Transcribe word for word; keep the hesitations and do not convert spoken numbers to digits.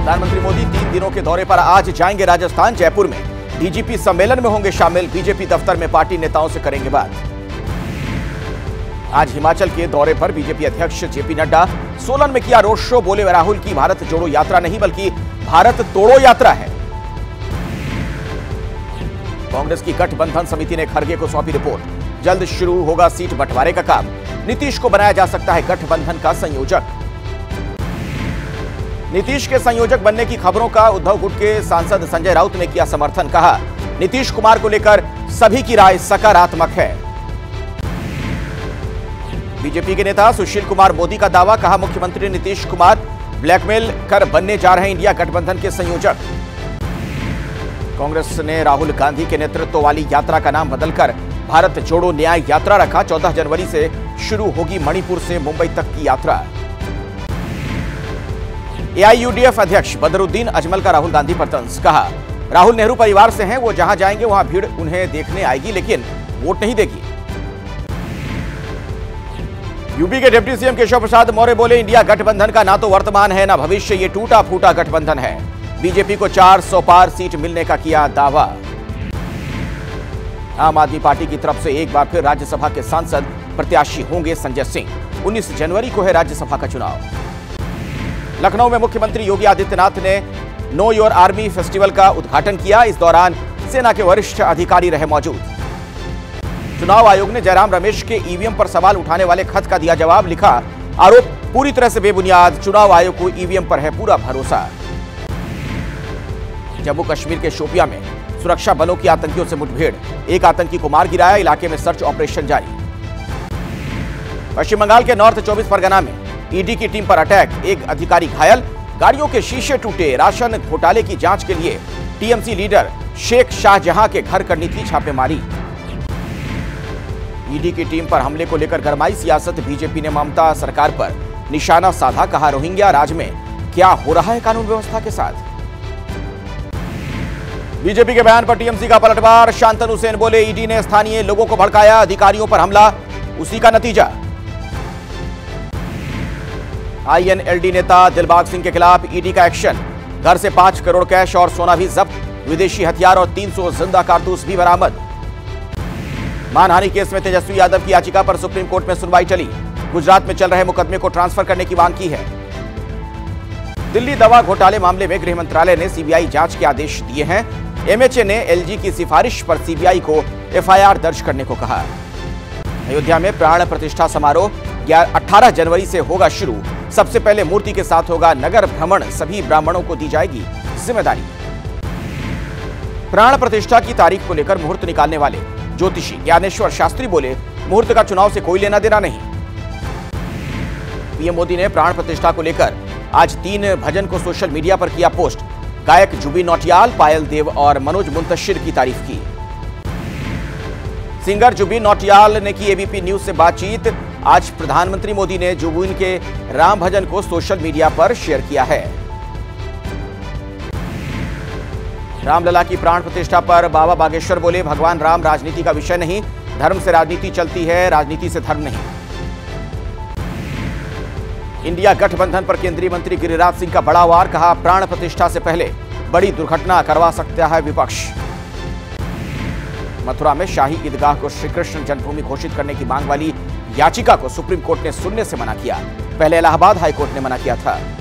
प्रधानमंत्री मोदी तीन दिनों के दौरे पर आज जाएंगे राजस्थान। जयपुर में डीजीपी सम्मेलन में होंगे शामिल। बीजेपी दफ्तर में पार्टी नेताओं से करेंगे बात। आज हिमाचल के दौरे पर बीजेपी अध्यक्ष जेपी नड्डा। सोलन में किया रोड शो। बोले राहुल की भारत जोड़ो यात्रा नहीं बल्कि भारत तोड़ो यात्रा है। कांग्रेस की गठबंधन समिति ने खड़गे को सौंपी रिपोर्ट। जल्द शुरू होगा सीट बंटवारे का काम। नीतीश को बनाया जा सकता है गठबंधन का संयोजक। नीतीश के संयोजक बनने की खबरों का उद्धव गुट के सांसद संजय राउत ने किया समर्थन। कहा, नीतीश कुमार को लेकर सभी की राय सकारात्मक है। बीजेपी के नेता सुशील कुमार मोदी का दावा। कहा, मुख्यमंत्री नीतीश कुमार ब्लैकमेल कर बनने जा रहे हैं इंडिया गठबंधन के संयोजक। कांग्रेस ने राहुल गांधी के नेतृत्व वाली यात्रा का नाम बदलकर भारत जोड़ो न्याय यात्रा रखा। चौदह जनवरी से शुरू होगी मणिपुर से मुंबई तक की यात्रा। एआईयूडीएफ अध्यक्ष बदरुद्दीन अजमल का राहुल गांधी पर तंज। कहा, राहुल नेहरू परिवार से हैं, वो जहां जाएंगे वहां भीड़ उन्हें देखने आएगी लेकिन वोट नहीं देगी। यूपी के डिप्टी सीएम केशव प्रसाद मौर्य बोले, इंडिया गठबंधन का ना तो वर्तमान है ना भविष्य, ये टूटा फूटा गठबंधन है। बीजेपी को चार सौ पार सीट मिलने का किया दावा। आम आदमी पार्टी की तरफ से एक बार फिर राज्यसभा के सांसद प्रत्याशी होंगे संजय सिंह। उन्नीस जनवरी को है राज्यसभा का चुनाव। लखनऊ में मुख्यमंत्री योगी आदित्यनाथ ने नो योर आर्मी फेस्टिवल का उद्घाटन किया। इस दौरान सेना के वरिष्ठ अधिकारी रहे मौजूद। चुनाव आयोग ने जयराम रमेश के ईवीएम पर सवाल उठाने वाले खत का दिया जवाब। लिखा, आरोप पूरी तरह से बेबुनियाद। चुनाव आयोग को ईवीएम पर है पूरा भरोसा। जम्मू कश्मीर के शोपियां में सुरक्षा बलों की आतंकियों से मुठभेड़। एक आतंकी को मार गिराया। इलाके में सर्च ऑपरेशन जारी। पश्चिम बंगाल के नॉर्थ चौबीस परगना में ईडी की टीम पर अटैक। एक अधिकारी घायल। गाड़ियों के शीशे टूटे। राशन घोटाले की जांच के लिए टीएमसी लीडर शेख शाहजहां के घर करनी थी छापेमारी। ईडी की टीम पर हमले को लेकर गरमाई सियासत। बीजेपी ने ममता सरकार पर निशाना साधा। कहा, रोहिंग्या राज में क्या हो रहा है कानून व्यवस्था के साथ। बीजेपी के बयान पर टीएमसी का पलटवार। शांतनु सेन बोले, ईडी ने स्थानीय लोगों को भड़काया, अधिकारियों पर हमला उसी का नतीजा। आईएनएलडी नेता दिलबाग सिंह के खिलाफ ईडी का एक्शन। घर से पांच करोड़ कैश और सोना भी जब्त। विदेशी हथियार और तीन सौ जिंदा कारतूस भी बरामद। मानहानि केस में तेजस्वी यादव की याचिका पर सुप्रीम कोर्ट में सुनवाई चली। गुजरात में चल रहे मुकदमे को ट्रांसफर करने की मांग की है। दिल्ली दवा घोटाले मामले में गृह मंत्रालय ने सीबीआई जांच के आदेश दिए हैं। एमएचए ने एलजी की सिफारिश पर सीबीआई को एफआईआर दर्ज करने को कहा। अयोध्या में प्राण प्रतिष्ठा समारोह अठारह जनवरी से होगा शुरू। सबसे पहले मूर्ति के साथ होगा नगर भ्रमण। सभी ब्राह्मणों को दी जाएगी जिम्मेदारी। प्राण प्रतिष्ठा की तारीख को लेकर मुहूर्त निकालने वाले ज्योतिषी ज्ञानेश्वर शास्त्री बोले, मुहूर्त का चुनाव से कोई लेना देना नहीं। पीएम मोदी ने प्राण प्रतिष्ठा को लेकर आज तीन भजन को सोशल मीडिया पर किया पोस्ट। गायक जुबिन नौटियाल, पायल देव और मनोज मुंतशिर की तारीफ की। सिंगर जुबिन नौटियाल ने की एबीपी न्यूज से बातचीत। आज प्रधानमंत्री मोदी ने जुबिन के राम भजन को सोशल मीडिया पर शेयर किया है। रामलला की प्राण प्रतिष्ठा पर बाबा बागेश्वर बोले, भगवान राम राजनीति का विषय नहीं, धर्म से राजनीति चलती है, राजनीति से धर्म नहीं। इंडिया गठबंधन पर केंद्रीय मंत्री गिरिराज सिंह का बड़ा वार। कहा, प्राण प्रतिष्ठा से पहले बड़ी दुर्घटना करवा सकता है विपक्ष। मथुरा में शाही ईदगाह को श्रीकृष्ण जन्मभूमि घोषित करने की मांग वाली याचिका को सुप्रीम कोर्ट ने सुनने से मना किया। पहले इलाहाबाद हाईकोर्ट ने मना किया था।